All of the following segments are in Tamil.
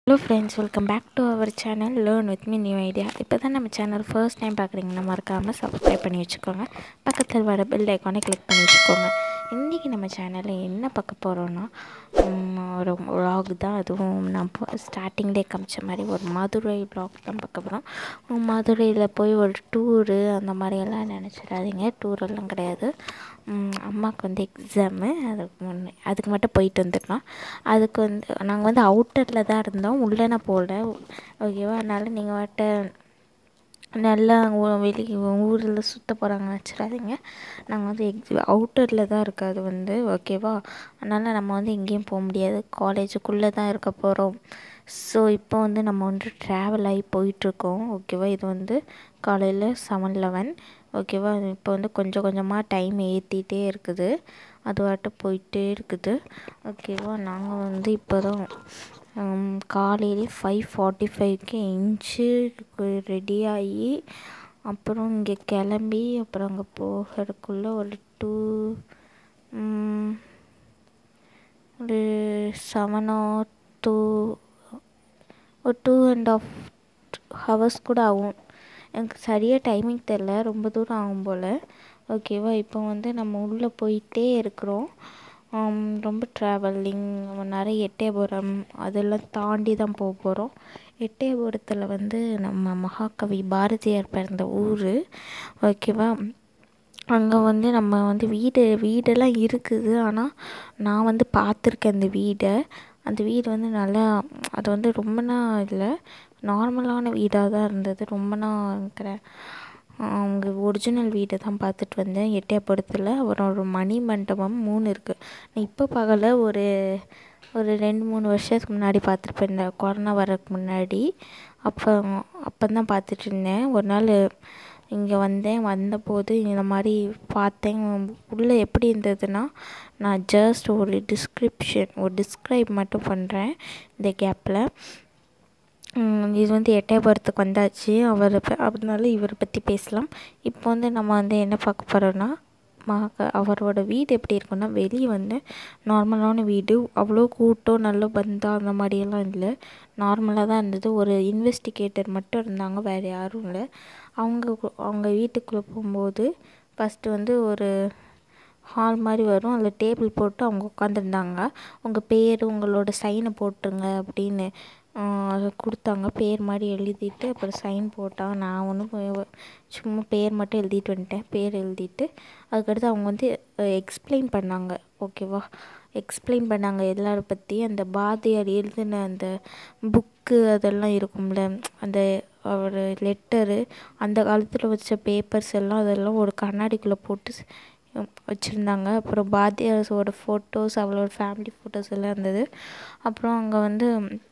Hello friends, welcome back to our channel Learn with me new idea. இப்போ தான் நம்ம சேனல் ஃபர்ஸ்ட் டைம் பார்க்குறீங்கன்னா மறக்காமல் சப்ஸ்கிரைப் பண்ணி வச்சுக்கோங்க. பக்கத்தில் வர பெல் ஐக்கானை கிளிக் பண்ணி வச்சுக்கோங்க. இன்றைக்கி நம்ம சேனலில் என்ன பார்க்க போகிறோன்னா ஒரு vlog தான். அதுவும் நான் ஸ்டார்டிங்லேயே காமிச்ச மாதிரி ஒரு மதுரை vlog தான் பார்க்க போகிறோம். மதுரையில் போய் ஒரு டூரு அந்த மாதிரியெல்லாம் நினச்சிடாதீங்க. டூரெல்லாம் கிடையாது. அம்மாவுக்கு வந்து எக்ஸாமு, அதுக்கு மட்டும் போயிட்டு வந்துடலாம். அதுக்கு வந்து நாங்கள் வந்து அவுட்டரில் தான் இருந்தோம், உள்ளே போகல. ஓகேவா? அதனால் நீங்கள் வாட்ட நல்லா வெளியே ஊரில் சுற்ற போகிறாங்கன்னு வச்சிடாதீங்க. நாங்கள் வந்து அவுட்டரில் தான் இருக்குது அது வந்து. ஓகேவா? அதனால் நம்ம வந்து எங்கேயும் போக முடியாது, காலேஜுக்குள்ளே தான் இருக்க போகிறோம். ஸோ இப்போ வந்து நம்ம வந்து ட்ராவல் ஆகி போயிட்டுருக்கோம். ஓகேவா? இது வந்து காலையில் 7:11. ஓகேவா? இப்போ வந்து கொஞ்சம் கொஞ்சமாக டைம் ஏற்றிட்டே இருக்குது, அதுவாட்ட போயிட்டே இருக்குது. ஓகேவா? நாங்கள் வந்து இப்போ தான் காலையிலே 5:45க்கு எஞ்சி ரெடியாகி அப்புறம் இங்கே கிளம்பி அப்புறம் அங்கே போகிறதுக்குள்ளே ஒரு 7 or 2.5 hours கூட ஆகும். எனக்கு சரியாக டைமிங் தெரில, ரொம்ப தூரம் ஆகும் போல். ஓகேவா? இப்போ வந்து நம்ம உள்ளே போயிட்டே இருக்கிறோம். ரொம்ப ட்ராவலிங், நிறைய எட்டயபுரம் அதெல்லாம் தாண்டி தான் போக போகிறோம். எட்டயபுரத்தில் வந்து நம்ம மகாகவி பாரதியார் பிறந்த ஊர். ஓகேவா? அங்கே வந்து நம்ம வந்து வீடெல்லாம் இருக்குது. ஆனால் நான் வந்து பார்த்துருக்கேன் அந்த வீடு வந்து நல்லா, அது வந்து ரொம்ப நாள் இல்லை, நார்மலான வீடாக தான் இருந்தது. ரொம்ப நாள் அவங்க ஒரிஜினல் வீடை தான் பார்த்துட்டு வந்தேன் எட்டயபுரத்தில். அப்புறம் ஒரு மணி மண்டபம் 3 இருக்குது. நான் இப்போ பார்க்கல, ஒரு 2-3 வருஷத்துக்கு முன்னாடி பார்த்துருப்பேன், இந்த கொரோனா வரதுக்கு முன்னாடி. அப்போ தான் பார்த்துட்டு இருந்தேன். ஒரு நாள் இங்கே வந்தபோது இந்த மாதிரி பார்த்தேன். உள்ளே எப்படி இருந்ததுன்னா, நான் ஜஸ்ட் ஒரு டிஸ்கிரைப் மட்டும் பண்ணுறேன் இந்த கேப்பில். இது வந்து எட்டயபுரத்துக்கு வந்தாச்சு. அதனால இவரை பற்றி பேசலாம். இப்போ வந்து நம்ம வந்து என்ன பார்க்க போகிறோன்னா, அவரோட வீடு எப்படி இருக்குன்னா, வெளியே வந்து நார்மலான வீடு, அவ்வளோ கூட்டம் நல்ல பந்தா அந்த மாதிரியெல்லாம் இல்லை, நார்மலாக தான் இருந்தது. ஒரு இன்வெஸ்டிகேட்டர் மட்டும் இருந்தாங்க, வேறு யாரும் இல்லை. அவங்க வீட்டுக்குள்ளே போகும்போது ஃபஸ்ட்டு வந்து ஒரு ஹால் மாதிரி வரும், அதில் டேபிள் போட்டு அவங்க உட்காந்துருந்தாங்க. உங்கள் பேர், உங்களோட சைனை போட்டுருங்க அப்படின்னு அதை கொடுத்தாங்க. பேர் மாதிரி எழுதிட்டு அப்புறம் சைன் போட்டாங்க. நான் ஒன்றும் சும்மா பேர் மட்டும் எழுதிட்டு வந்துட்டேன். பேர் எழுதிட்டு அதுக்கடுத்து அவங்க வந்து எக்ஸ்பிளைன் பண்ணாங்க. ஓகேவா? எக்ஸ்பிளைன் பண்ணாங்க எல்லாரை பற்றி. அந்த பாரதியார் எழுதின அந்த புக்கு அதெல்லாம் இருக்கும்ல, அந்த ஒரு லெட்டரு, அந்த காலத்தில் வச்ச பேப்பர்ஸ் எல்லாம், அதெல்லாம் ஒரு கண்ணாடிக்குள்ளே போட்டு வச்சுருந்தாங்க. அப்புறம் பாரதியாரோட ஃபோட்டோஸ், அவளோட ஃபேமிலி ஃபோட்டோஸ் எல்லாம் இருந்தது. அப்புறம் அங்கே வந்து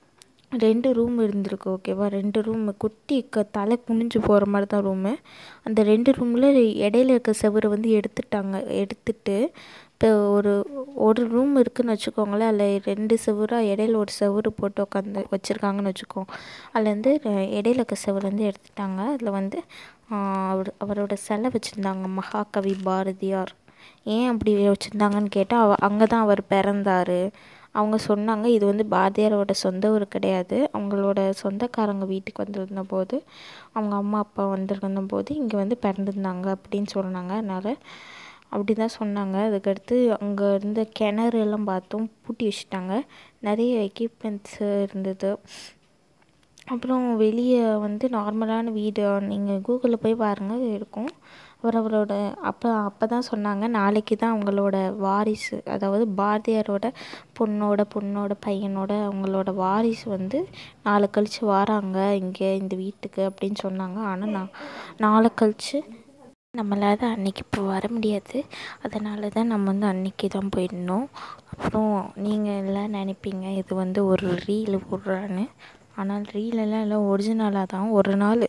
2 ரூம் இருந்திருக்கு. ஓகேவா? 2 ரூம் குட்டி, தலை குனிஞ்சு போகிற மாதிரி தான் ரூமு. அந்த 2 ரூமில் இடையில இருக்க செவரை வந்து எடுத்துட்டு இப்போ ஒரு ரூம் இருக்குதுன்னு வச்சுக்கோங்களேன். அதில் 2 செவராக இடையில ஒரு செவரு போட்டு உட்காந்து வச்சுருக்காங்கன்னு வச்சுக்கோங்க. அதில் வந்து இடையில இருக்க செவரு வந்து எடுத்துட்டாங்க. அதில் வந்து அவரோட சிலை வச்சுருந்தாங்க, மகாகவி பாரதியார். ஏன் அப்படி வச்சுருந்தாங்கன்னு கேட்டால், அங்கே தான் அவர் பிறந்தார். அவங்க சொன்னாங்க, இது வந்து பாரதியாரோட சொந்த ஊர் கிடையாது, அவங்களோட சொந்தக்காரங்க வீட்டுக்கு வந்திருந்த போது, அவங்க அம்மா அப்பா வந்திருந்த போது இங்கே வந்து பிறந்திருந்தாங்க அப்படின்னு சொன்னாங்க. அதனால் அப்படி தான் சொன்னாங்க. அதுக்கடுத்து அங்கே இருந்த கிணறு எல்லாம் பார்த்தோம், பூட்டி வச்சுட்டாங்க. நிறைய எக்யூப்மெண்ட்ஸு இருந்தது. அப்புறம் வெளியே வந்து நார்மலான வீடு, நீங்கள் கூகுளில் போய் பாருங்கள் இருக்கும். அவரோட அப்போ தான் சொன்னாங்க, நாளைக்கு தான் அவங்களோட வாரிசு, அதாவது பாரதியாரோட பொண்ணோட பையனோட அவங்களோட வாரிசு வந்து நாளை கழித்து வராங்க இங்கே இந்த வீட்டுக்கு அப்படின்னு சொன்னாங்க. ஆனால் நாளை கழித்து நம்மளால் அன்றைக்கி இப்போ வர முடியாது. அதனால தான் நம்ம வந்து அன்றைக்கி தான் போயிடணும். அப்புறம் நீங்கள் எல்லாம் நினைப்பீங்க இது வந்து ஒரு ரீல் போடுறான்னு. ஆனால் ரீலெல்லாம் எல்லாம் ஒரிஜினலாக தான். ஒரு நாள்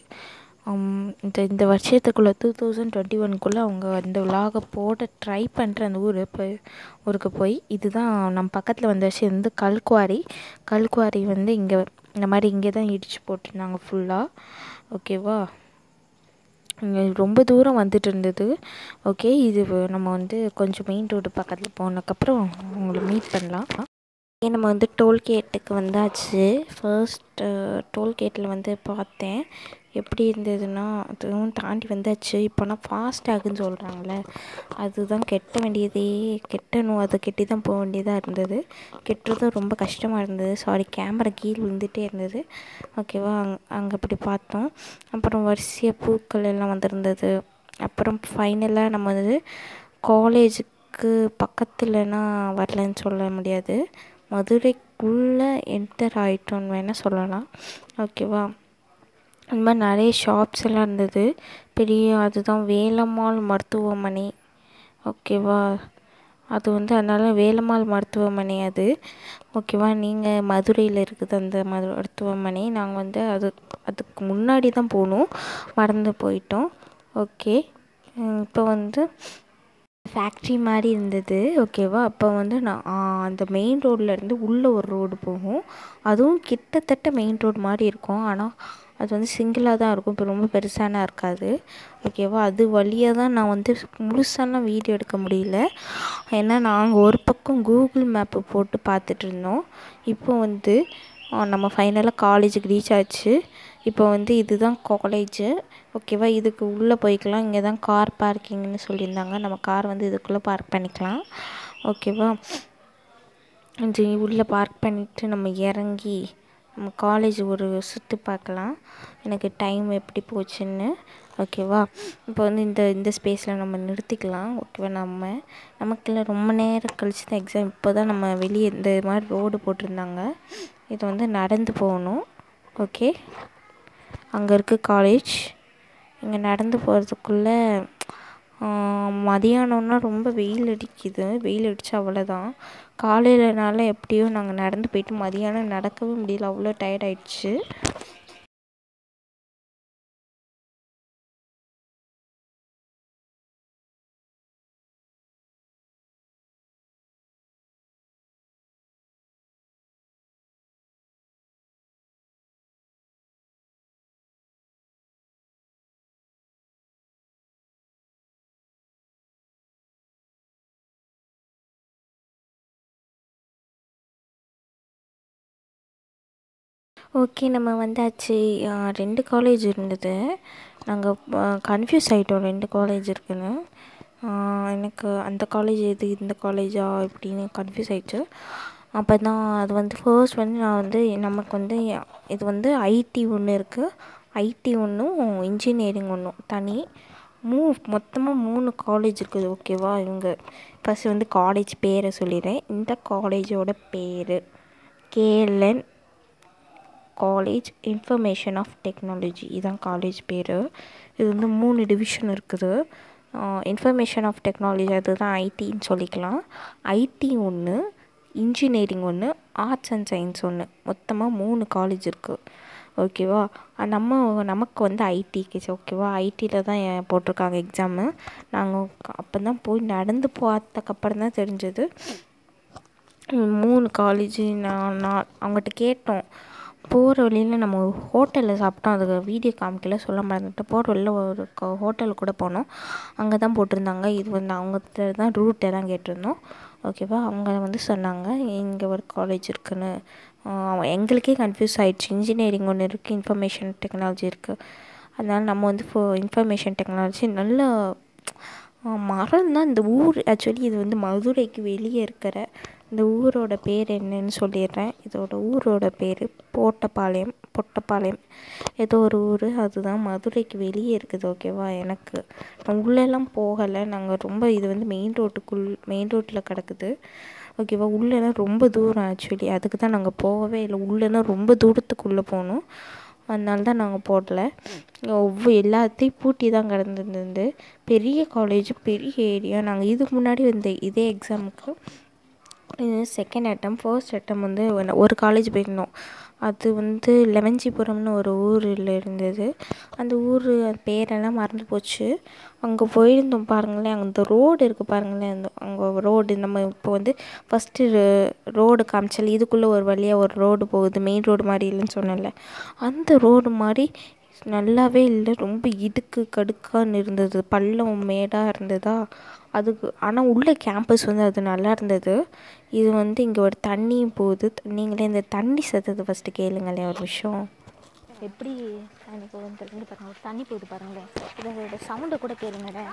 இந்த வருஷத்துக்குள்ளே 2021 அவங்க அந்த விலாகை போட ட்ரை பண்ணுற அந்த ஊருக்கு போய் இதுதான் நம்ம பக்கத்தில் வந்த வருஷம் வந்து கல்குவாரி வந்து இங்கே இந்த மாதிரி இங்கே தான் இடித்து போட்டிருந்தாங்க ஃபுல்லாக. ஓகேவா? இங்கே ரொம்ப தூரம் வந்துட்டு இருந்தது. ஓகே, இது நம்ம வந்து கொஞ்சம் மெயின் ரோடு பக்கத்தில் போனதுக்கப்புறம் உங்களை மீட் பண்ணலாம். நம்ம வந்து டோல்கேட்டுக்கு வந்தாச்சு. ஃபர்ஸ்ட் டோல்கேட்டில் வந்து பார்த்தேன் எப்படி இருந்ததுன்னா, அதுவும் தாண்டி வந்தாச்சு. இப்போனா ஃபாஸ்ட் ஆகுன்னு சொல்கிறாங்களே, அதுதான் கெட்ட வேண்டியதே கெட்டணும், அதை கெட்டி தான் போக வேண்டியதாக இருந்தது. கெட்டுறதும் ரொம்ப கஷ்டமாக இருந்தது. சாரி, கேமரா கீழே விழுந்துகிட்டே இருந்தது. ஓகேவா, அங்கே அப்படி பார்த்தோம். அப்புறம் வரிசையாக பூக்கள் எல்லாம் வந்திருந்தது. அப்புறம் ஃபைனலாக நம்ம வந்து காலேஜுக்கு பக்கத்துலனா வரலன்னு சொல்ல முடியாது, மதுரைக்குள்ளே என்டர் ஆகிட்டோன்னு வேணால் சொல்லலாம். ஓகேவா, இந்த மாதிரி நிறைய ஷாப்ஸ் எல்லாம் இருந்தது. பெரிய அதுதான் வேலம்மாள் மருத்துவமனை. ஓகேவா, அது வந்து அதனால் வேலம்மாள் மருத்துவமனை அது. ஓகேவா, நீங்கள் மதுரையில் இருக்குது அந்த மருத்துவமனை. நாங்கள் வந்து அதுக்கு முன்னாடி தான் போகணும், மறந்து போயிட்டோம். ஓகே, இப்போ வந்து ஃபேக்ட்ரி மாதிரி இருந்தது. ஓகேவா, அப்போ வந்து நான் அந்த மெயின் ரோட்லேருந்து உள்ளே ஒரு ரோடு போகும். அதுவும் கிட்டத்தட்ட மெயின் ரோடு மாதிரி இருக்கும், ஆனால் அது வந்து சிங்கிளாக தான் இருக்கும், இப்போ ரொம்ப பெருசானா இருக்காது. ஓகேவா, அது வழியாக தான் நான் வந்து முழுசாலாம் வீடியோ எடுக்க முடியல. ஏன்னா நாங்கள் ஒரு பக்கம் கூகுள் மேப்பு போட்டு பார்த்துட்டு இருந்தோம். இப்போ வந்து நம்ம ஃபைனலாக காலேஜுக்கு ரீச் ஆச்சு. இப்போ வந்து இதுதான் காலேஜு. ஓகேவா, இதுக்கு உள்ளே போய்க்கலாம். இங்கே தான் கார் பார்க்கிங்னு சொல்லியிருந்தாங்க. நம்ம கார் வந்து இதுக்குள்ளே பார்க் பண்ணிக்கலாம். ஓகேவா, இது உள்ளே பார்க் பண்ணிவிட்டு நம்ம இறங்கி நம்ம காலேஜ் ஒரு சுற்றி பார்க்கலாம், எனக்கு டைம் எப்படி போச்சுன்னு. ஓகேவா, இப்போ வந்து இந்த ஸ்பேஸில் நம்ம நிறுத்திக்கலாம். ஓகேவா, நமக்குள்ள ரொம்ப நேரம் கழிச்சு தான் எக்ஸாம். இப்போ தான் நம்ம வெளியே இந்த மாதிரி ரோடு போட்டிருந்தாங்க. இது வந்து நடந்து போகணும். ஓகே, அங்கே இருக்குது காலேஜ். இங்கே நடந்து போகிறதுக்குள்ளே மதியானம்னா ரொம்ப வெயில் அடிக்குது. வெயில் அடித்தா அவ்வளோதான். காலையிலனால எப்படியோ நாங்கள் நடந்து போயிட்டு மதியானம் நடக்கவே முடியல, அவ்வளோ டயர்ட் ஆயிடுச்சு. ஓகே, நம்ம வந்தாச்சு. 2 காலேஜ் இருந்தது. நாங்கள் கன்ஃபியூஸ் ஆகிட்டோம், 2 காலேஜ் இருக்குன்னு. எனக்கு அந்த காலேஜ் எது இந்த காலேஜா இப்படின்னு கன்ஃபியூஸ் ஆகிடுச்சு. அப்போ தான் அது வந்து ஃபர்ஸ்ட் வந்து நான் வந்து நமக்கு வந்து இது வந்து ஐடி ஒன்று இருக்குது, ஐடி ஒன்றும் இன்ஜினியரிங் ஒன்றும் தனி. மொத்தமாக 3 காலேஜ் இருக்குது. ஓகேவா, இவங்க ஃபஸ்ட்டு வந்து காலேஜ் பேரை சொல்லிடுறேன். இந்த காலேஜோட பேர் KLN college information of technology. இதுதான் காலேஜ் பேர். இது வந்து 3 டிவிஷன் இருக்குது. இன்ஃபர்மேஷன் ஆஃப் டெக்னாலஜி அதுதான் ஐடின்னு சொல்லிக்கலாம். ஐடி ஒன்று, இன்ஜினியரிங் ஒன்று, ஆர்ட்ஸ் அண்ட் சயின்ஸ் ஒன்று, மொத்தமாக 3 காலேஜ் இருக்குது. ஓகேவா, நமக்கு வந்து ஐடிக்கு ஓகேவா, ஐடியில் தான் போட்டிருக்காங்க எக்ஸாமு. நாங்கள் அப்போ தான் போய் நடந்து பார்த்ததுக்கப்புறம் தான் தெரிஞ்சது 3 காலேஜ். நான் அவங்ககிட்ட கேட்டோம். போகிற வழியில் நம்ம ஹோட்டலில் சாப்பிட்டோம், அதுக்கு வீடியோ காமிக்கல, சொல்ல மறந்துட்டு. போகிற வழியில் ஒரு ஹோட்டலுக்கு கூட போனோம், அங்கே தான் போட்டிருந்தாங்க. இது வந்து அவங்ககிட்ட தான் ரூட் எல்லாம் கேட்டிருந்தோம். ஓகேவா, அவங்க வந்து சொன்னாங்க இங்கே ஒரு காலேஜ் இருக்குன்னு. எங்களுக்கே கன்ஃபியூஸ் ஆகிடுச்சு. இன்ஜினியரிங் ஒன்று இருக்குது, இன்ஃபர்மேஷன் டெக்னாலஜி இருக்குது. அதனால் நம்ம வந்து இன்ஃபர்மேஷன் டெக்னாலஜி நல்ல மரம் தான். இந்த ஊர் ஆக்சுவலி இது வந்து மதுரைக்கு வெளியே இருக்கிற இந்த ஊரோட பேர் என்னன்னு சொல்லிடுறேன். இதோட ஊரோட பேர் பொட்டப்பாளையம் ஏதோ ஒரு ஊர், அதுதான் மதுரைக்கு வெளியே இருக்குது. ஓகேவா, எனக்கு நான் உள்ளெல்லாம் போகலை. நாங்கள் ரொம்ப இது வந்து மெயின் ரோட்டில் கிடக்குது. ஓகேவா, உள்ளெல்லாம் ரொம்ப தூரம் ஆக்சுவலி, அதுக்கு தான் நாங்கள் போகவே இல்லை. உள்ளெல்லாம் ரொம்ப தூரத்துக்குள்ளே போகணும், அதனால தான் நாங்கள் போடல. எல்லாத்தையும் பூட்டி தான் கிடந்துருந்து. பெரிய காலேஜ், பெரிய ஏரியா. நாங்கள் இதுக்கு முன்னாடி வந்து இதே எக்ஸாமுக்கு செகண்ட் அட்டம், ஃபர்ஸ்ட் அட்டம் வந்து ஒரு காலேஜ் போயிருந்தோம். அது வந்து லெவஞ்சிபுரம்னு ஒரு ஊரில் இருந்தது. அந்த ஊர் பேரெல்லாம் மறந்து போச்சு. அங்கே போயிருந்தோம் பாருங்களேன். அந்த ரோடு இருக்குது பாருங்களேன், அங்கே ரோடு நம்ம இப்போ வந்து ஃபஸ்ட்டு ரோடு காமிச்சால் இதுக்குள்ளே ஒரு வழியாக ஒரு ரோடு போகுது, மெயின் ரோடு மாதிரி இல்லைன்னு சொன்னேன்ல, அந்த ரோடு மாதிரி நல்லாவே இல்லை. ரொம்ப இடுக்கு கடுக்கான்னு இருந்தது, பள்ளம் மேடாக இருந்ததா. அதுக்கு ஆனால் உள்ள கேம்பஸ் வந்து அது நல்லா இருந்தது. இது வந்து இங்கே ஒரு தண்ணியும் போகுது. நீங்களே இந்த தண்ணி சத்தத்தை ஃபஸ்ட்டு கேளுங்களேன் ஒரு விஷயம். எப்படி தண்ணி போகுதுன்னு தெரிஞ்சு பாருங்கள். ஒரு தண்ணி போகுது பாருங்களேன். இதோட சவுண்டை கூட கேளுங்களேன்.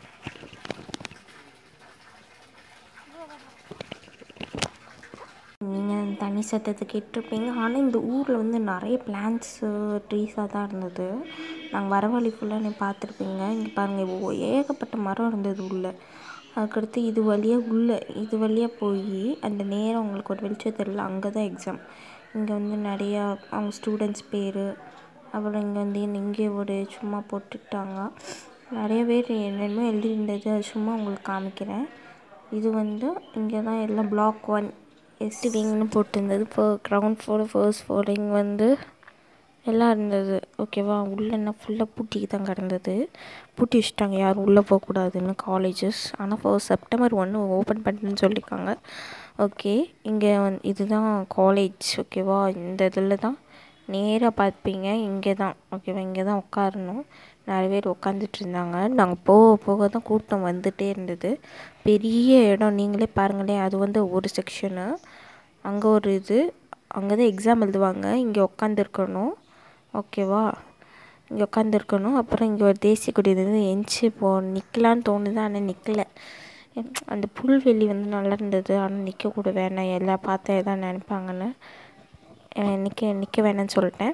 நீங்கள் அந்த தண்ணி சத்தத்தை கேட்டிருப்பீங்க. ஆனால் இந்த ஊரில் வந்து நிறைய பிளான்ட்ஸு ட்ரீஸாக தான் இருந்தது. நாங்கள் வர வழி ஃபுல்லாக நீ பார்த்துருப்பீங்க. இங்கே பாருங்கள், ஏகப்பட்ட மரம் இருந்தது உள்ளே. அதுக்கடுத்து இது வழியாக போய் அந்த நேரம் உங்களுக்கு ஒரு வெளிச்சம் தெரியல, அங்கே தான் எக்ஸாம். இங்கே வந்து நிறையா அவங்க ஸ்டூடெண்ட்ஸ் பேர், அப்புறம் இங்கே வந்து இங்கே ஒரு சும்மா போட்டுட்டாங்க. நிறைய பேர் என்னென்னமோ எழுதியிருந்தது, அது சும்மா உங்களுக்கு காமிக்கிறேன். இது வந்து இங்கே தான் எல்லாம் பிளாக் 1 எஸ்டி விங்னு போட்டிருந்தது. இப்போ கிரவுண்ட் ஃப்ளோர், ஃபர்ஸ்ட் ஃப்ளோர் இங்கே வந்து எல்லாம் இருந்தது. ஓகேவா, உள்ளே என்ன ஃபுல்லாக பூட்டிக்கு தான் கிடந்தது. பூட்டி வச்சுட்டாங்க, யாரும் உள்ளே போகக்கூடாதுன்னு காலேஜஸ். ஆனால் செப்டம்பர் 1 ஓப்பன் பண்ணுறேன்னு சொல்லியிருக்காங்க. ஓகே, இங்கே இதுதான் காலேஜ். ஓகேவா, இந்த இதில் தான் நேராக பார்ப்பீங்க. இங்கே தான் ஓகேவா, இங்கே தான் உட்காரணும். நிறைய பேர் உட்காந்துட்டு இருந்தாங்க. நாங்கள் போக போக தான் கூட்டம் வந்துகிட்டே இருந்தது. பெரிய இடம், நீங்களே பாருங்களேன். அது வந்து ஒரு செக்ஷனு, அங்கே ஒரு இது, அங்கே தான் எக்ஸாம் எழுதுவாங்க. இங்கே உட்காந்துருக்கணும். ஓகேவா, இங்கே உட்காந்துருக்கணும். அப்புறம் இங்கே ஒரு தேசிய கொடி இருந்தது. எஞ்சி நிற்கலான்னு தோணுது, ஆனால் நிற்கலை. அந்த புல்வெளி வந்து நல்லா இருந்தது, ஆனால் நிற்கக்கூட வேணாம், எல்லாம் பார்த்தா எதாவது நினைப்பாங்கன்னு நிற்க வேணான்னு சொல்லிட்டேன்.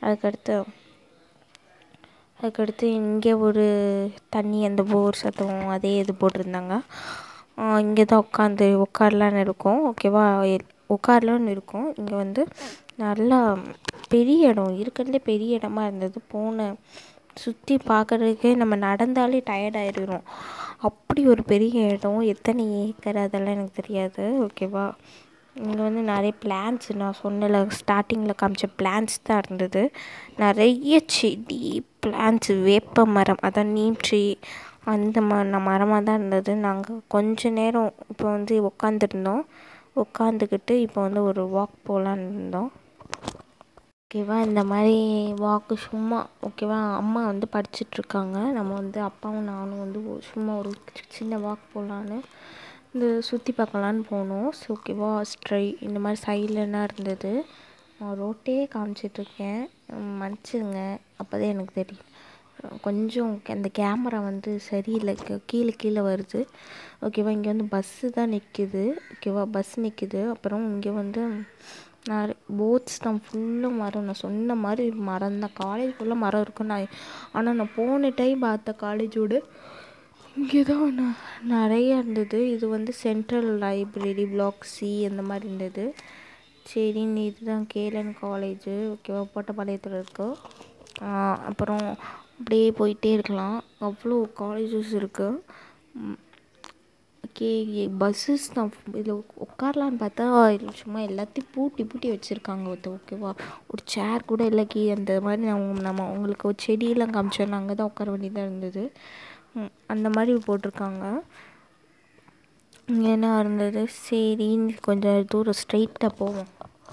அதுக்கடுத்து இங்கே ஒரு தண்ணி, அந்த போர் சத்தம் அதே இது போட்டிருந்தாங்க. இங்கே தான் உட்காரலான்னு இருக்கும். ஓகேவா, உட்காரலான்னு இருக்கும். இங்கே வந்து நல்லா பெரிய இடம், இருக்கிறதுலே பெரிய இடமா இருந்தது. சுற்றி பார்க்குறதுக்கே நம்ம நடந்தாலே டயர்ட் ஆகிடுறோம். அப்படி ஒரு பெரிய இடம். எத்தனை ஏக்கர் அதெல்லாம் எனக்கு தெரியாது. ஓகேவா, இங்கே வந்து நிறைய பிளான்ட்ஸ், நான் சொன்னல ஸ்டார்டிங்கில் காமிச்ச பிளான்ட்ஸ் தான் இருந்தது. நிறைய செடி பிளான்ட்ஸ், வேப்ப மரம், அதான் நீம் ட்ரீ, அந்த மரமாக தான் இருந்தது. நாங்கள் கொஞ்ச நேரம் இப்போ வந்து உட்காந்துக்கிட்டு இப்போ வந்து ஒரு வாக் போகலான்னு இருந்தோம். ஓகேவா, இந்த மாதிரி வாக்கு சும்மா. ஓகேவா, அம்மா வந்து படிச்சிட்ருக்காங்க. நம்ம வந்து அப்பாவும் நானும் வந்து சும்மா ஒரு சின்ன வாக் போகலான்னு இந்த சுற்றி பார்க்கலான்னு போனோம். ஓகேவா, இந்த மாதிரி சைலண்டாக இருந்தது. ரோட்டே காமிச்சிட்ருக்கேன், மன்னிச்சிடுங்க. அப்போ தான் எனக்கு தெரியும், கொஞ்சம் அந்த கேமரா வந்து சரியில்லை, கீழே வருது. ஓகேவா, இங்கே வந்து பஸ்ஸு தான் நிற்கிது. ஓகேவா, பஸ் நிற்கிது. அப்புறம் இங்கே வந்து நிறைய போட்ஸ் தான், ஃபுல்லாக மரம். நான் சொன்ன மாதிரி மரம் தான், காலேஜ் ஃபுல்லாக மரம் இருக்கும். ஆனால் நான் போன டைம் பார்த்த காலேஜோடு இங்கே தான் நிறைய இருந்தது. இது வந்து சென்ட்ரல் லைப்ரரி பிளாக் C அந்த மாதிரி இருந்தது. சரின்னு இதுதான் கேலன் காலேஜு. ஓகேவா, போட்டப்பாளையத்தில் இருக்கு. அப்புறம் அப்படியே போயிட்டே இருக்கலாம், அவ்வளோ காலேஜஸ் இருக்குது. ஓகே, பஸ்ஸஸ் தான். இதில் உட்காரலான்னு பார்த்தா சும்மா எல்லாத்தையும் பூட்டி வச்சுருக்காங்க. ஓகேவா, ஒரு சேர் கூட இல்லை கீழே. அந்த மாதிரி நம்ம அவங்களுக்கு ஒரு செடியெல்லாம் காமிச்சோன்னா அங்கே தான் உட்கார வேண்டியதாக இருந்தது. அந்த மாதிரி போட்டிருக்காங்க. இங்கே என்ன இருந்தது, சரின்னு கொஞ்சம் தூரம் ஸ்ட்ரைட்டாக போவோம்.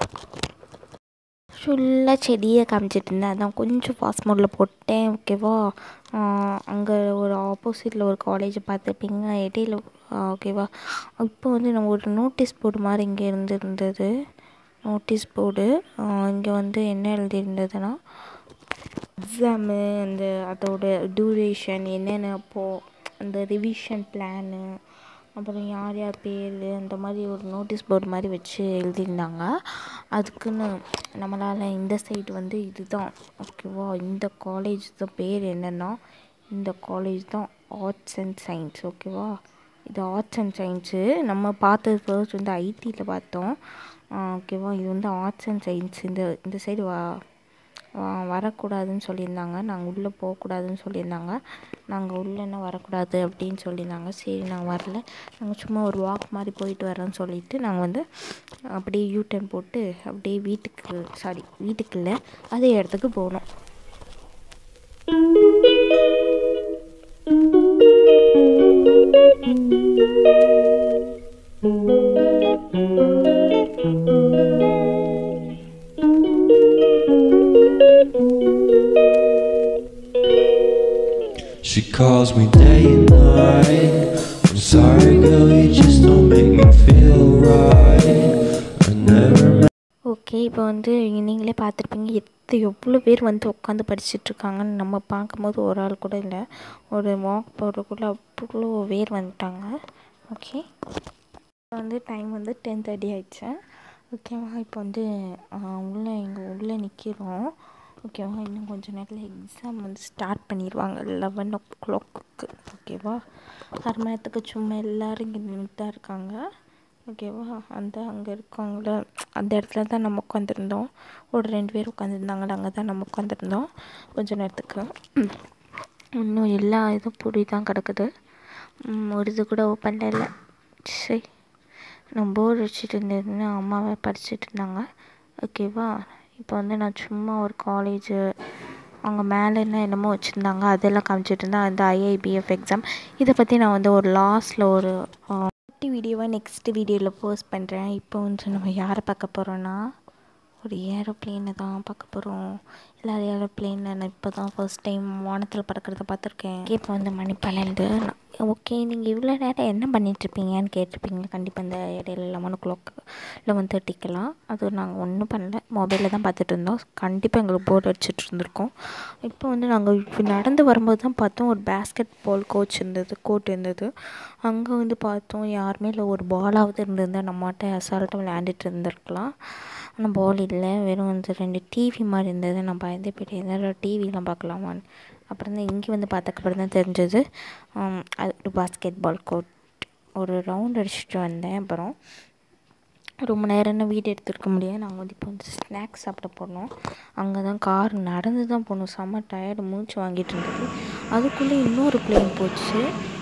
ஃபுல்லாக செடியை காமிச்சிட்டு இருந்தேன், அதான் கொஞ்சம் ஃபாஸ்ட் மோடில் போட்டேன். ஓகேவா, அங்கே ஒரு ஆப்போசிட்டில் ஒரு காலேஜை பார்த்துருப்பீங்க இடையில. ஓகேவா, இப்போ வந்து நம்ம ஒரு நோட்டீஸ் போர்டு மாதிரி இங்கே இருந்தது. நோட்டீஸ் போர்டு இங்கே வந்து என்ன எழுதியிருந்ததுன்னா, எக்ஸாமு, அதோட டியூரேஷன் என்னென்ன, அப்போது அந்த ரிவிஷன் பிளானு, அப்புறம் யார் பேர், அந்த மாதிரி ஒரு நோட்டீஸ் போர்டு மாதிரி வச்சு எழுதியிருந்தாங்க. அதுக்குன்னு நம்மளால் இந்த சைடு வந்து இதுதான். ஓகேவா, இந்த காலேஜ் தான் பேர் என்னென்னா, இந்த காலேஜ் தான் ஆர்ட்ஸ் அண்ட் சயின்ஸ். ஓகேவா, இது ஆர்ட்ஸ் அண்ட் சயின்ஸு. நம்ம பார்த்தது ஃபர்ஸ்ட் வந்து ஐடியில் பார்த்தோம். ஓகேவா, இது வந்து ஆர்ட்ஸ் அண்ட் சயின்ஸ். இந்த சைடு வரக்கூடாதுன்னு சொல்லியிருந்தாங்க, நாங்கள் உள்ளே போகக்கூடாதுன்னு சொல்லியிருந்தாங்க. நாங்கள் உள்ளேன்னா வரக்கூடாது அப்படின்னு சொல்லியிருந்தாங்க. சரி, நாங்கள் வரல, நாங்கள் சும்மா ஒரு வாக் மாதிரி போயிட்டு வரோன்னு சொல்லிவிட்டு நாங்கள் வந்து அப்படியே யூடர்ன் போட்டு அப்படியே வீட்டுக்கு இல்லை அதே இடத்துக்கு போனோம். She calls me day and night, Sorry girl, you just don't make me feel right. I never met. Okay, இப்போ வந்து நீங்களே பார்த்துருப்பீங்க எவ்வளோ பேர் வந்து உட்காந்து படிச்சுட்ருக்காங்கன்னு. நம்ம பார்க்கும்போது ஒரு ஆள் கூட இல்லை, ஒரு வாக் போடுறதுக்குள்ளே அவ்வளோ பேர் வந்துட்டாங்க. ஓகே, இப்போ வந்து டைம் வந்து 10:30 ஆயிடுச்சு. ஓகேவா, இப்போ வந்து உள்ளே நிற்கிறோம். ஓகேவா, இன்னும் கொஞ்சம் நேரத்தில் எக்ஸாம் வந்து ஸ்டார்ட் பண்ணிடுவாங்க 11 o'clock. ஓகேவா, அரை மணி நேரத்துக்கு சும்மா எல்லோரும் இங்கே நின்றுட்டு தான் இருக்காங்க. ஓகேவா, அங்கே இருக்காங்கள அந்த இடத்துல தான் நம்ம உட்காந்துருந்தோம். ஒரு 2 பேர் உட்காந்துருந்தாங்களே, அங்கே தான் நம்ம உட்காந்துருந்தோம் கொஞ்சம் நேரத்துக்கு. இன்னும் எல்லா இதுவும் பூரி தான் கிடக்குது, ஒரு இது கூட ஓப்பன் இல்லை. சரி, நான் போர் அடிச்சுட்டு இருந்ததுன்னு அம்மாவை படிச்சுட்டு இருந்தாங்க. ஓகேவா, இப்போ வந்து நான் சும்மா ஒரு காலேஜு அவங்க மேலே என்னமோ வச்சுருந்தாங்க அதெல்லாம் காமிச்சிட்டு இருந்தேன். அந்த IIBF எக்ஸாம் இதை பற்றி நான் வந்து ஒரு லாஸ்ட்டில் ஒரு வீடியோவை நெக்ஸ்ட் வீடியோவில் போஸ்ட் பண்ணுறேன். இப்போ வந்து நம்ம யாரை பார்க்க போகிறோன்னா, ஒரு ஏரோப்ளேனை தான் பார்க்க போகிறோம். எல்லாரும் ஏரோப்ளேனில் நான் இப்போ தான் ஃபர்ஸ்ட் டைம் வானத்தில் பறக்கிறத பார்த்துருக்கேன். இப்போ வந்து மணி 12. ஓகே, நீங்கள் இவ்வளோ நேரம் என்ன பண்ணிகிட்ருப்பீங்கன்னு கேட்டிருப்பீங்க கண்டிப்பாக. இந்த இடையில 11 o'clock 11:30க்கெல்லாம் அது நாங்கள் ஒன்றும் பண்ணல, மொபைலில் தான் பார்த்துட்டு இருந்தோம். கண்டிப்பாக எங்களுக்கு போர்டு அடிச்சுட்டு இருந்திருக்கோம். இப்போ வந்து நாங்கள் இப்போ நடந்து வரும்போது தான் பார்த்தோம், ஒரு பேஸ்கெட் பால் கோர்ட் இருந்தது. அங்கே வந்து பார்த்தோம் யாருமே இல்லை, ஒரு பாலாவது இருந்திருந்தால் நம்மகிட்ட அசால்ட்டாக விளையாண்டுட்டு இருந்திருக்கலாம். ஆனால் பால் இல்லை, வெறும் வந்து 2 டிவி மாதிரி இருந்தது. நான் பயந்தே போய்ட்டு எதாவது டிவிலாம் பார்க்கலாமான்னு. அப்புறம் தான் இங்கே வந்து பார்த்ததுக்கப்புறம் தான் தெரிஞ்சது அது ஒரு பாஸ்கெட் பால் கோர்ட். ஒரு ரவுண்ட் அடிச்சுட்டு வந்தேன். அப்புறம் ரொம்ப நேரம்னா வீடு எடுத்துருக்க முடியாது. நாங்கள் வந்து இப்போ வந்து ஸ்நாக்ஸ் சாப்பிட போனோம். அங்கே தான் கார் நடந்து தான் போகணும். செம்ம டயர்டு, மூச்சு வாங்கிட்டு இருந்தது. அதுக்குள்ளே இன்னொரு பிளேன் போச்சு.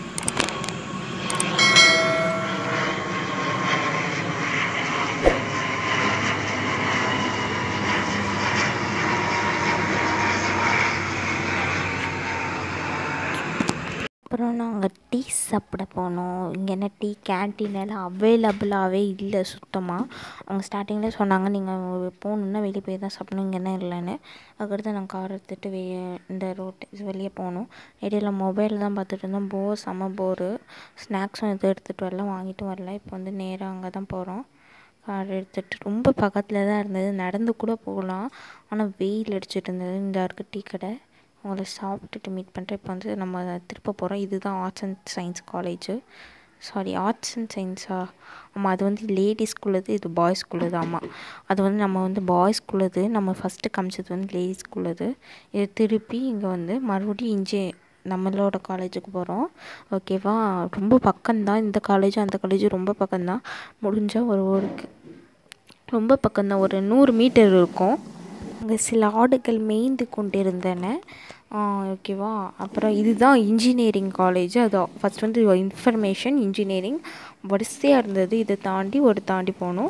அப்புறம் நாங்கள் டீ சாப்பிட போனோம். இங்கே என்ன டீ கேன்டீன் எல்லாம் அவைலபிளாகவே இல்லை சுத்தமாக. அவங்க ஸ்டார்டிங்கில் சொன்னாங்க நீங்கள் போகணுன்னா வெளியே போய் தான் சாப்பிடணும், இங்கே என்ன இல்லைன்னு. அதுக்கடுத்து நாங்கள் கார் எடுத்துகிட்டு இந்த ரோட்டு வெளியே போனோம். இடையில மொபைல் தான் பார்த்துட்டு இருந்தோம். செம்ம போரு. ஸ்நாக்ஸும் எதுவும் எடுத்துகிட்டு வரல, வாங்கிட்டு வரல. இப்போ வந்து நேராக அங்கே தான் போகிறோம். கார் எடுத்துகிட்டு ரொம்ப பக்கத்தில் தான் இருந்தது, நடந்து கூட போகலாம். ஆனால் வெயில் அடிச்சுட்டு இருந்தது. இந்த இருக்குது டீ கடை, அவங்கள சாப்பிட்டுட்டு மீட் பண்ணுறேன். இப்போ வந்து நம்ம திருப்ப போகிறோம். இதுதான் arts and science college. Sorry, arts and சயின்ஸா? ஆமாம், அது வந்து லேடிஸ் ஸ்கூலுது, இது பாய்ஸ் ஸ்கூலுது. ஆமாம், அது வந்து நம்ம வந்து பாய்ஸ் ஸ்கூலுது. நம்ம ஃபஸ்ட்டு காமிச்சது வந்து லேடிஸ் ஸ்கூலுது. இது திருப்பி இங்கே வந்து மறுபடியும் நம்மளோட காலேஜுக்கு போகிறோம். ஓகேவா, ரொம்ப பக்கம்தான். இந்த காலேஜும் அந்த காலேஜும் ரொம்ப பக்கம்தான். முடிஞ்சால் ஊருக்கு ரொம்ப பக்கம்தான், ஒரு 100 மீட்டர் இருக்கும். அங்கே சில ஆடுகள் மேய்ந்து கொண்டிருந்தன. ஓகேவா, அப்புறம் இதுதான் இன்ஜினியரிங் காலேஜ். அது ஃபஸ்ட் வந்து இன்ஃபர்மேஷன் இன்ஜினியரிங் வரிசையாக இருந்தது. இதை தாண்டி போனோம்.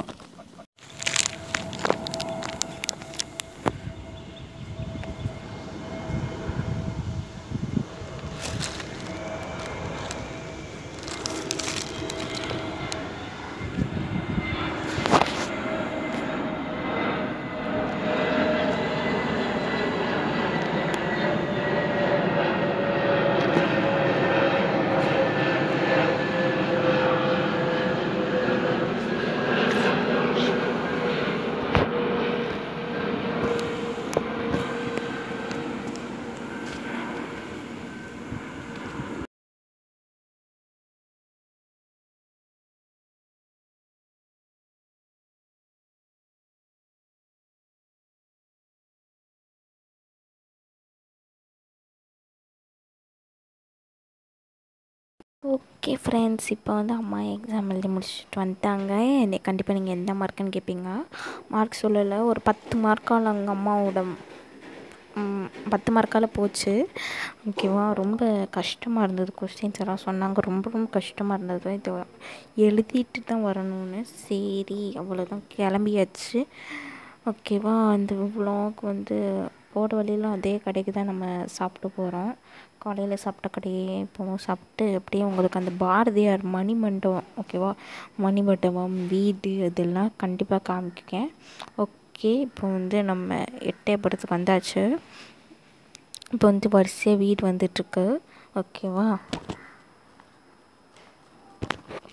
ஓகே ஃப்ரெண்ட்ஸ், இப்போ வந்து அம்மா எக்ஸாம் எழுதி முடிச்சுட்டு வந்துட்டாங்க. கண்டிப்பாக நீங்கள் எந்த மார்க்குன்னு கேட்பீங்க. மார்க் சொல்லலை, ஒரு 10 மார்க்கால் அங்கே அம்மாவோட 10 மார்க்கால் போச்சு. ஓகேவா, ரொம்ப கஷ்டமாக இருந்தது. கொஸ்டின்ஸ் எல்லாம் சொன்னாங்க, ரொம்ப கஷ்டமாக இருந்தது. இது எழுதிட்டு தான் வரணும்னு. சரி, அவ்வளோதான், கிளம்பியாச்சு. ஓகேவா, அந்த விலாக் வந்து போகிற வழியில் அதே கடைக்கு தான் நம்ம சாப்பிட்டு போகிறோம். காலையில் சாப்பிட்ட கடையே இப்போவும் சாப்பிட்டு அப்படியே உங்களுக்கு அந்த பாரதியார் மணிமண்டபம், ஓகேவா, மணிமண்டபம் வீடு அதெல்லாம் கண்டிப்பாக காமிக்கேன். ஓகே, இப்போ வந்து நம்ம எட்டயபுரத்துக்கு வந்தாச்சு. இப்போ வந்து வரிசையாக வீடு வந்துட்டுருக்கு. ஓகேவா,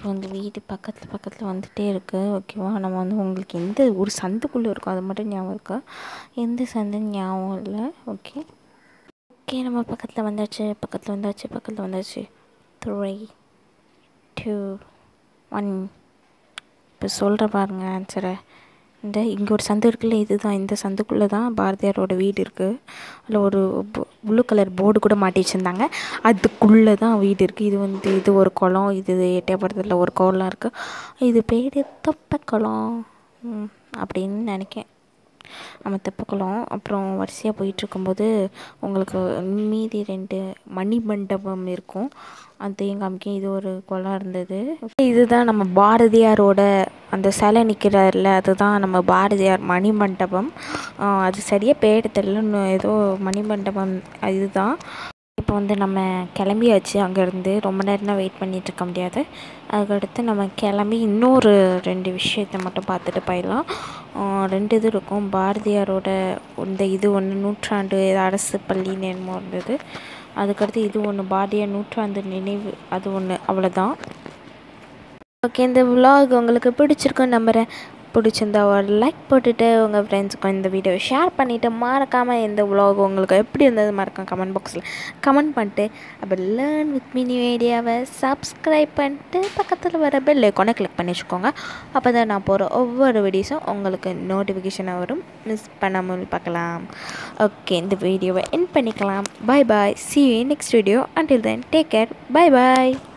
வந்து வீடு பக்கத்தில் வந்துகிட்டே இருக்குது. ஓகேவா, நம்ம வந்து உங்களுக்கு எந்த ஒரு சந்துக்குள்ளே இருக்கும் அது மட்டும் ஞாபகம் இருக்கா? எந்த சந்துன்னு ஞாபகம் இல்லை. ஓகே நம்ம பக்கத்தில் வந்தாச்சு. 3 2 1 இப்போ சொல்கிற பாருங்க ஆன்சரை. இங்கே ஒரு சந்து இருக்குல்ல, இதுதான், இந்த சந்துக்குள்ளே தான் பாரதியாரோட வீடு இருக்குது. அதில் ஒரு ப்ளூ கலர் போர்டு கூட மாட்டி வச்சுருந்தாங்க. அதுக்குள்ளே தான் வீடு இருக்குது. இது ஒரு குளம். இது எட்டயபுரத்தில் ஒரு குளம் இருக்குது. இது பேர் தெப்பக்குளம் அப்படின்னு நினைக்கேன். நம்ம தெப்பக்குளம். அப்புறம் வரிசையாக போயிட்டுருக்கும்போது உங்களுக்கு மீதி 2 மணிமண்டபம் இருக்கும். அதையும் காமிக்கும். இது ஒரு குளம் இருந்தது. இதுதான் நம்ம பாரதியாரோட அந்த சிலை நிற்கிறார்ல, அதுதான் நம்ம பாரதியார் மணிமண்டபம். அது சரியாக பேர் தெரியல, ஏதோ மணிமண்டபம் இதுதான். இப்போ வந்து நம்ம கிளம்பியாச்சு. அங்கேருந்து ரொம்ப நேரம் வெயிட் பண்ணிகிட்டு இருக்க முடியாது. அதுக்கடுத்து நம்ம கிளம்பி இன்னொரு 2 விஷயத்தை மட்டும் பார்த்துட்டு போயிடலாம். 2 இது இருக்கும். பாரதியாரோட இது ஒன்று, நூற்றாண்டு அரசு பள்ளின்னு என்னமோ இருந்தது. அதுக்கடுத்து இது ஒன்று, பாரதியார் நூற்றாண்டு நினைவு, அது ஒன்று. அவ்வளோதான். ஓகே, இந்த விலாக் உங்களுக்கு பிடிச்சிருக்குன்னு நம்புகிறேன். பிடிச்சிருந்தா ஒரு லைக் போட்டுட்டு உங்கள் ஃப்ரெண்ட்ஸுக்கும் இந்த வீடியோவை ஷேர் பண்ணிவிட்டு, மறக்காமல் இந்த விலாக் உங்களுக்கு எப்படி இருந்தது மறக்காம கமெண்ட் பாக்ஸில் கமெண்ட் பண்ணிட்டு, அப்புறம் லேர்ன் வித் மீ நியூ ஐடியாவை சப்ஸ்கிரைப் பண்ணிட்டு பக்கத்தில் வர பெல் ஐக்கானை கிளிக் பண்ணி வச்சுக்கோங்க. அப்போ தான் நான் போகிற ஒவ்வொரு வீடியோஸும் உங்களுக்கு நோட்டிஃபிகேஷனாக வரும். மிஸ் பண்ணாமல் பார்க்கலாம். ஓகே, இந்த வீடியோவை எண்ட் பண்ணிக்கலாம். பாய். See you in next video. Until then, take care. Bye.